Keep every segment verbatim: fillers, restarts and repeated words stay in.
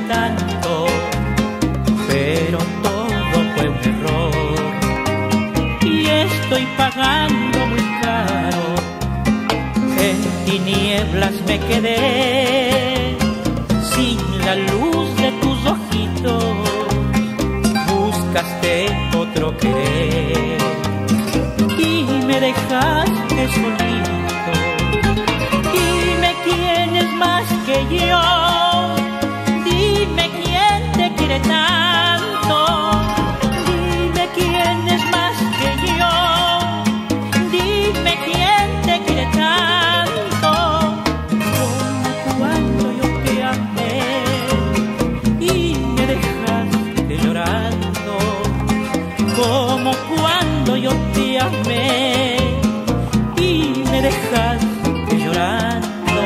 tanto, pero todo fue un error y estoy pagando muy caro. En tinieblas me quedé sin la luz de tus ojitos, buscaste otro querer y me dejaste solito. Dime quién es más que yo, dime quién te quiere tanto, dime quién es más que yo, dime quién te quiere tanto, como cuando yo te amé y me dejaste llorando, como cuando yo te amé y me dejaste llorando.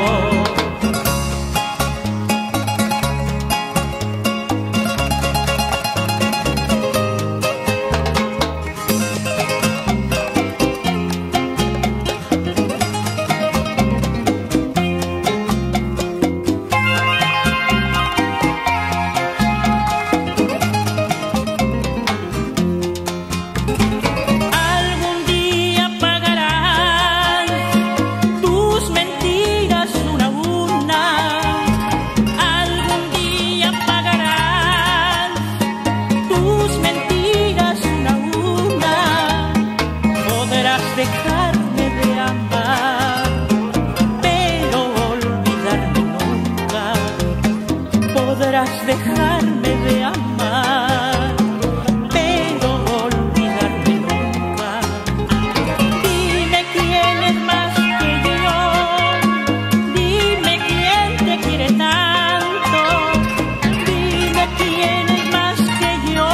Dejarme de amar, pero olvidarme nunca. Podrás dejarme de amar, pero olvidarme nunca. Dime quién es más que yo, dime quién te quiere tanto, dime quién es más que yo,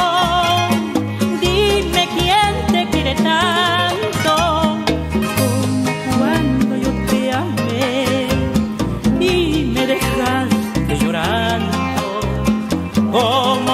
dime quién te quiere tanto. Llorando, como